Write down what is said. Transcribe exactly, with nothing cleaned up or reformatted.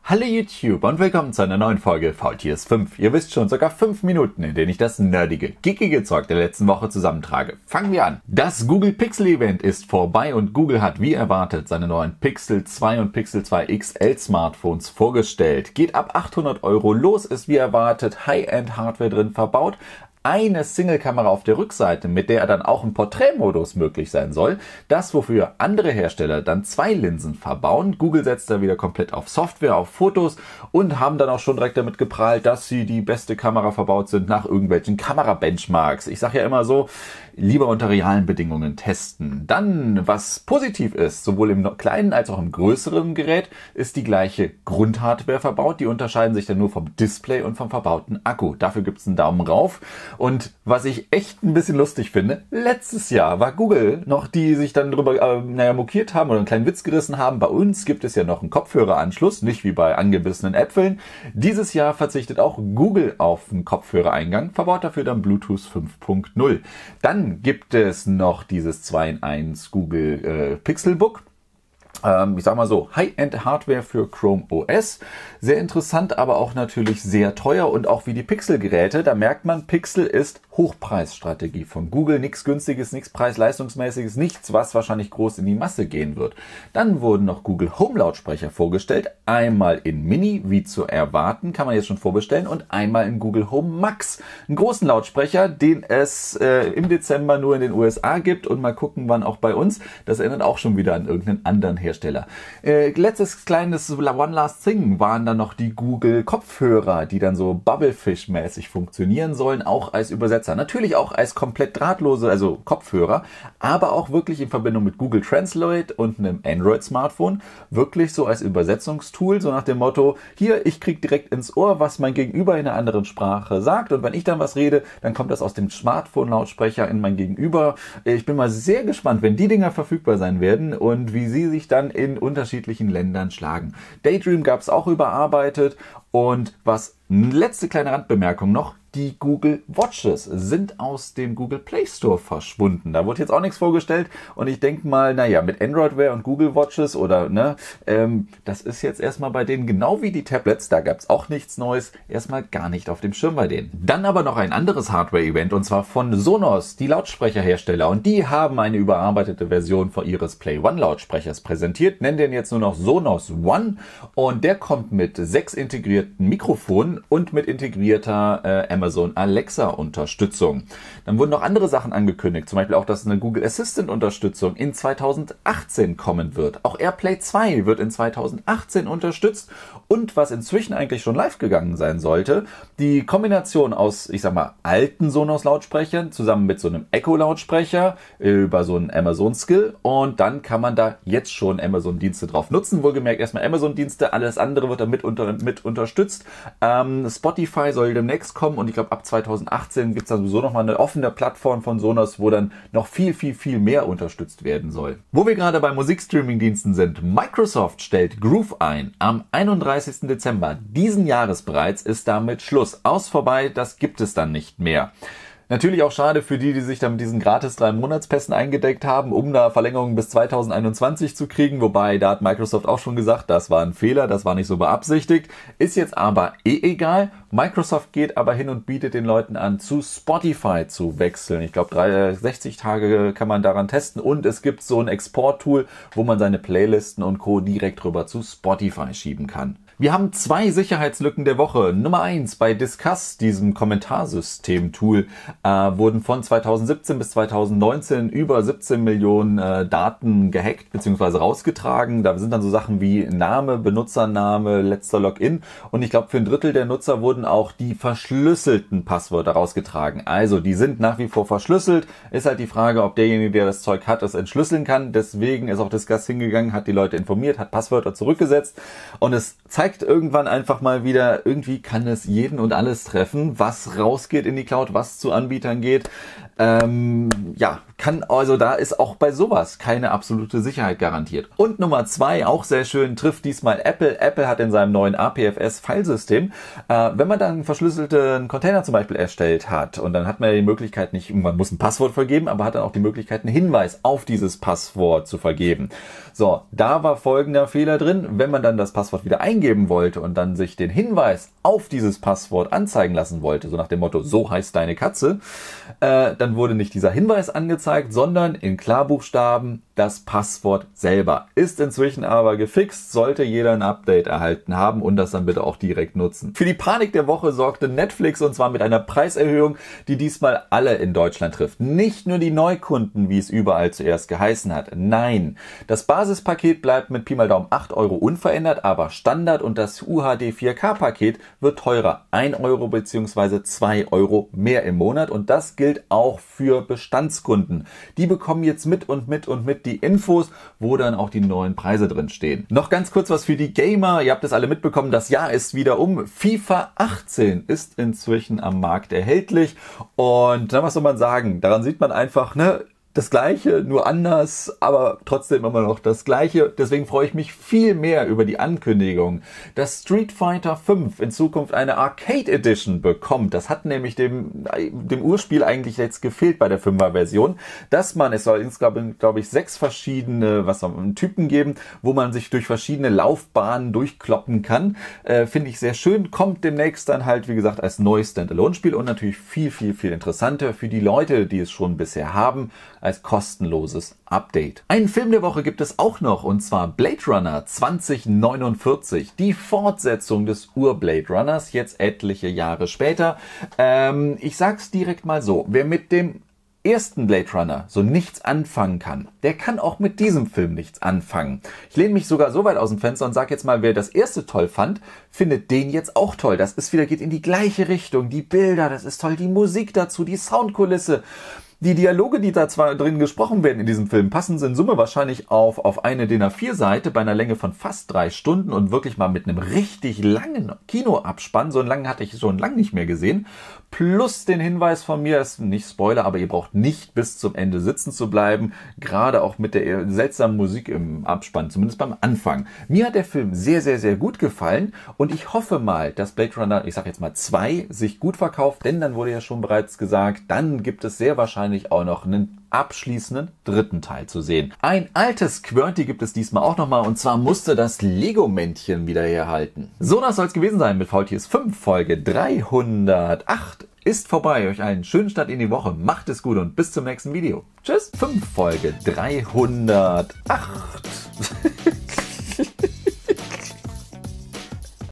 Hallo YouTube und willkommen zu einer neuen Folge Faultiers fünf. Ihr wisst schon, sogar fünf Minuten, in denen ich das nerdige, geekige Zeug der letzten Woche zusammentrage. Fangen wir an. Das Google Pixel Event ist vorbei und Google hat wie erwartet seine neuen Pixel zwei und Pixel zwei X L Smartphones vorgestellt. Geht ab achthundert Euro los, ist wie erwartet High-End Hardware drin verbaut. Eine Single-Kamera auf der Rückseite, mit der dann auch ein Porträtmodus möglich sein soll. Das, wofür andere Hersteller dann zwei Linsen verbauen. Google setzt da wieder komplett auf Software, auf Fotos und haben dann auch schon direkt damit geprahlt, dass sie die beste Kamera verbaut sind nach irgendwelchen Kamera-Benchmarks. Ich sage ja immer so, lieber unter realen Bedingungen testen. Dann, was positiv ist, sowohl im kleinen als auch im größeren Gerät, ist die gleiche Grundhardware verbaut. Die unterscheiden sich dann nur vom Display und vom verbauten Akku. Dafür gibt es einen Daumen rauf. Und was ich echt ein bisschen lustig finde, letztes Jahr war Google noch, die sich dann darüber äh, naja, mokiert haben oder einen kleinen Witz gerissen haben. Bei uns gibt es ja noch einen Kopfhöreranschluss, nicht wie bei angebissenen Äpfeln. Dieses Jahr verzichtet auch Google auf einen Kopfhörereingang, verbaut dafür dann Bluetooth fünf Punkt null. Dann gibt es noch dieses zwei in eins Google äh, Pixelbook. Ähm, ich sag mal so, High-End-Hardware für Chrome O S. Sehr interessant, aber auch natürlich sehr teuer und auch wie die Pixel-Geräte. Da merkt man, Pixel ist Hochpreisstrategie von Google. Nichts Günstiges, nichts Preis-Leistungsmäßiges, nichts, was wahrscheinlich groß in die Masse gehen wird. Dann wurden noch Google Home-Lautsprecher vorgestellt. Einmal in Mini, wie zu erwarten, kann man jetzt schon vorbestellen. Und einmal in Google Home Max. Einen großen Lautsprecher, den es äh, im Dezember nur in den U S A gibt. Und mal gucken, wann auch bei uns. Das erinnert auch schon wieder an irgendeinen anderen Hersteller. Äh, letztes kleines One Last Thing waren dann noch die Google Kopfhörer, die dann so Bubblefish-mäßig funktionieren sollen, auch als Übersetzer. Natürlich auch als komplett drahtlose, also Kopfhörer, aber auch wirklich in Verbindung mit Google Translate und einem Android-Smartphone, wirklich so als Übersetzungstool, so nach dem Motto, hier, ich krieg direkt ins Ohr, was mein Gegenüber in einer anderen Sprache sagt und wenn ich dann was rede, dann kommt das aus dem Smartphone-Lautsprecher in mein Gegenüber. Ich bin mal sehr gespannt, wenn die Dinger verfügbar sein werden und wie sie sich dann in unterschiedlichen Ländern schlagen. Daydream gab es auch überarbeitet und was, letzte kleine Randbemerkung noch, die Google Watches sind aus dem Google Play Store verschwunden. Da wurde jetzt auch nichts vorgestellt und ich denke mal, naja, mit Android Wear und Google Watches oder, ne, ähm, das ist jetzt erstmal bei denen genau wie die Tablets, da gab es auch nichts Neues, erstmal gar nicht auf dem Schirm bei denen. Dann aber noch ein anderes Hardware-Event und zwar von Sonos, die Lautsprecherhersteller und die haben eine überarbeitete Version von ihres Play One Lautsprechers präsentiert, nennen den jetzt nur noch Sonos One und der kommt mit sechs integrierten Mikrofonen und mit integrierter äh, Amazon Alexa Unterstützung. Dann wurden noch andere Sachen angekündigt, zum Beispiel auch, dass eine Google Assistant Unterstützung in zweitausendachtzehn kommen wird. Auch AirPlay zwei wird in zweitausendachtzehn unterstützt und was inzwischen eigentlich schon live gegangen sein sollte, die Kombination aus, ich sag mal, alten Sonos Lautsprechern zusammen mit so einem Echo Lautsprecher über so einen Amazon Skill und dann kann man da jetzt schon Amazon Dienste drauf nutzen. Wohlgemerkt erstmal Amazon Dienste, alles andere wird damit unter, mit unterstützt. Ähm, Spotify soll demnächst kommen und ich glaube, ab zweitausendachtzehn gibt es da sowieso nochmal eine offene Plattform von Sonos, wo dann noch viel, viel, viel mehr unterstützt werden soll. Wo wir gerade bei Musikstreaming-Diensten sind, Microsoft stellt Groove ein. Am einunddreißigsten Dezember diesen Jahres bereits ist damit Schluss. Aus vorbei, das gibt es dann nicht mehr. Natürlich auch schade für die, die sich dann mit diesen gratis drei Monatspässen eingedeckt haben, um eine Verlängerung bis zweitausendeinundzwanzig zu kriegen. Wobei, da hat Microsoft auch schon gesagt, das war ein Fehler, das war nicht so beabsichtigt. Ist jetzt aber eh egal. Microsoft geht aber hin und bietet den Leuten an, zu Spotify zu wechseln. Ich glaube, sechzig Tage kann man daran testen und es gibt so ein Export-Tool, wo man seine Playlisten und Co. direkt rüber zu Spotify schieben kann. Wir haben zwei Sicherheitslücken der Woche. Nummer eins, bei Discuss, diesem Kommentarsystem-Tool, äh, wurden von zweitausendsiebzehn bis zweitausendneunzehn über siebzehn Millionen äh, Daten gehackt bzw. rausgetragen. Da sind dann so Sachen wie Name, Benutzername, letzter Login und ich glaube, für ein Drittel der Nutzer wurden auch die verschlüsselten Passwörter rausgetragen. Also, die sind nach wie vor verschlüsselt. Ist halt die Frage, ob derjenige, der das Zeug hat, es entschlüsseln kann. Deswegen ist auch Discuss hingegangen, hat die Leute informiert, hat Passwörter zurückgesetzt und es zeigt irgendwann einfach mal wieder, irgendwie kann es jeden und alles treffen, was rausgeht in die Cloud, was zu Anbietern geht. Ähm, ja, Kann also, da ist auch bei sowas keine absolute Sicherheit garantiert. Und Nummer zwei, auch sehr schön, trifft diesmal Apple. Apple hat in seinem neuen A P F S-Filesystem, äh, wenn man dann einen verschlüsselten Container zum Beispiel erstellt hat und dann hat man ja die Möglichkeit nicht, man muss ein Passwort vergeben, aber hat dann auch die Möglichkeit, einen Hinweis auf dieses Passwort zu vergeben. So, da war folgender Fehler drin. Wenn man dann das Passwort wieder eingeben wollte und dann sich den Hinweis auf dieses Passwort anzeigen lassen wollte, so nach dem Motto, so heißt deine Katze, äh, dann wurde nicht dieser Hinweis angezeigt, sondern in Klarbuchstaben das Passwort selber. Ist inzwischen aber gefixt, sollte jeder ein Update erhalten haben und das dann bitte auch direkt nutzen. Für die Panik der Woche sorgte Netflix und zwar mit einer Preiserhöhung, die diesmal alle in Deutschland trifft. Nicht nur die Neukunden, wie es überall zuerst geheißen hat. Nein, das Basispaket bleibt mit Pi mal Daumen acht Euro unverändert, aber Standard und das U H D vier K Paket wird teurer. ein Euro bzw. zwei Euro mehr im Monat und das gilt auch für Bestandskunden. Die bekommen jetzt mit und mit und mit die Infos, wo dann auch die neuen Preise drin stehen. Noch ganz kurz was für die Gamer. Ihr habt es alle mitbekommen, das Jahr ist wieder um. FIFA achtzehn ist inzwischen am Markt erhältlich und na, was soll man sagen? Daran sieht man einfach, ne, das Gleiche, nur anders, aber trotzdem immer noch das Gleiche. Deswegen freue ich mich viel mehr über die Ankündigung, dass Street Fighter fünf in Zukunft eine Arcade Edition bekommt. Das hat nämlich dem, dem Urspiel eigentlich jetzt gefehlt bei der fünfer-Version, dass man, es soll insgesamt, glaube ich, sechs verschiedene was soll man, Typen geben, wo man sich durch verschiedene Laufbahnen durchkloppen kann. Äh, Finde ich sehr schön. Kommt demnächst dann halt, wie gesagt, als neues Standalone-Spiel und natürlich viel, viel, viel interessanter für die Leute, die es schon bisher haben, als kostenloses Update. Einen Film der Woche gibt es auch noch, und zwar Blade Runner zwanzig neunundvierzig. Die Fortsetzung des Ur-Blade Runners, jetzt etliche Jahre später. Ähm, ich sag's direkt mal so, wer mit dem ersten Blade Runner so nichts anfangen kann, der kann auch mit diesem Film nichts anfangen. Ich lehne mich sogar so weit aus dem Fenster und sage jetzt mal, wer das erste toll fand, findet den jetzt auch toll. Das ist wieder, geht in die gleiche Richtung. Die Bilder, das ist toll, die Musik dazu, die Soundkulisse. Die Dialoge, die da zwar drin gesprochen werden in diesem Film, passen in Summe wahrscheinlich auf, auf eine D I N A vier Seite bei einer Länge von fast drei Stunden und wirklich mal mit einem richtig langen Kinoabspann. So einen langen hatte ich schon lange nicht mehr gesehen. Plus den Hinweis von mir, ist nicht Spoiler, aber ihr braucht nicht bis zum Ende sitzen zu bleiben. Gerade auch mit der seltsamen Musik im Abspann, zumindest beim Anfang. Mir hat der Film sehr, sehr, sehr gut gefallen und ich hoffe mal, dass Blade Runner, ich sag jetzt mal zwei, sich gut verkauft, denn dann wurde ja schon bereits gesagt, dann gibt es sehr wahrscheinlich auch noch einen abschließenden dritten Teil zu sehen. Ein altes QWERTY gibt es diesmal auch nochmal und zwar musste das Lego-Männchen wieder herhalten. So, das soll es gewesen sein mit V T S fünf Folge dreihundertacht. Ist vorbei. Euch einen schönen Start in die Woche. Macht es gut und bis zum nächsten Video. Tschüss. fünf Folge dreihundertacht.